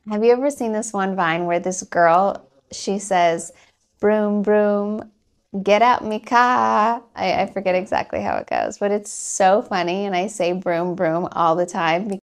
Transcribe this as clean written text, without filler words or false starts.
Have you ever seen this one Vine where this girl, she says, broom, broom, get out me car. I forget exactly how it goes, but it's so funny, and I say broom, broom all the time